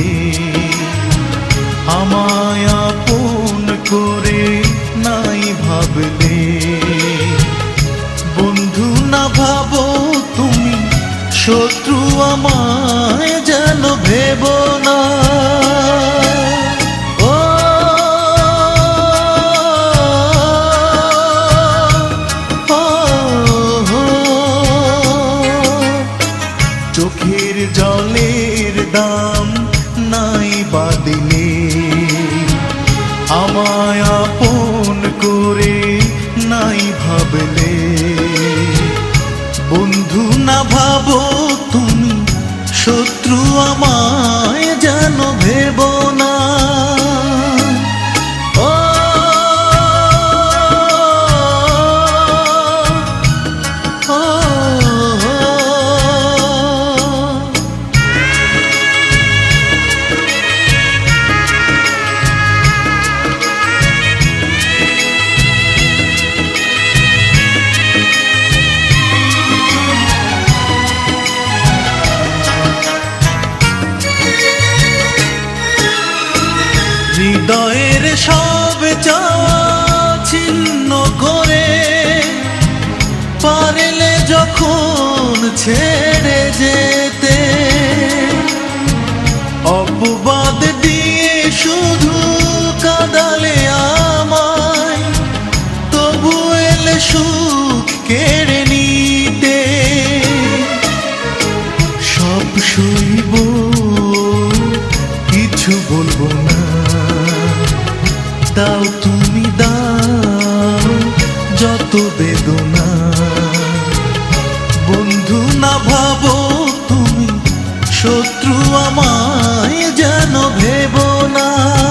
আমায় আপন করে নাই ভাবলে। বন্ধু না ভাবো তুমি, শত্রু আমায় যেন ভেবো না। চোখের জলের দাম নাই বাদিলে, আমায় আপন করে নাই ভাবলে। বন্ধু না ভাবো তুমি, শত্রু আমায় যেন ভেবো না। হৃদয়ের সব চাওয়া ছিন্ন করে পারলে যখন ছেড়ে যেতে, অপবাদ দিয়ে শুধু কাঁদালে আমায়, তবু এলে সুখ কেড়ে নিতে। সব সইব, কিছু বলবো না, দাও তুমি দাও যত বেদনা। বন্ধু না ভাবো তুমি, শত্রু আমায় যেন ভেবো না।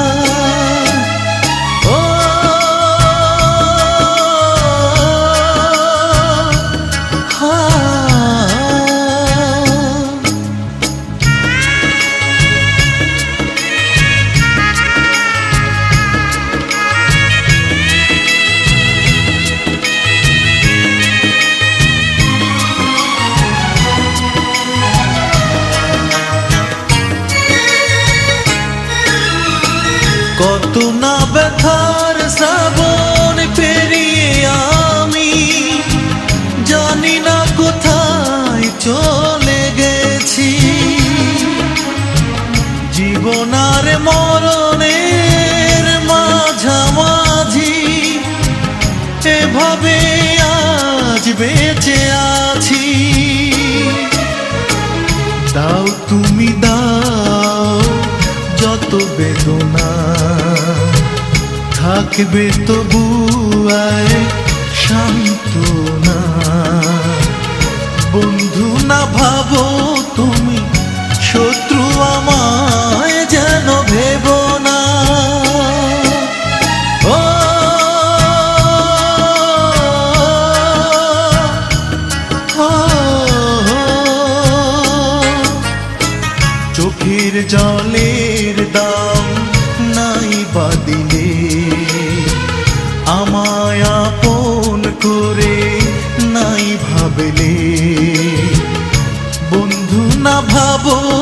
কত না ব্যথার শ্রাবণ পেরিয়ে আমি জানি না কোথায় চলে গেছি। জীবন আর মরণের মাঝামাঝি এভাবে আজ বেঁচে আছি। দাও তুমি দাও যত বেদনা, থাকবে তবু সান্ত্বনা। বন্ধু না ভাবো তুমি, শত্রু আমায় যেন ভেবো না। চোখের জলের দাম নাই বাদিলে, আমায় আপন করে নাই ভাবলে। বন্ধু না ভাবো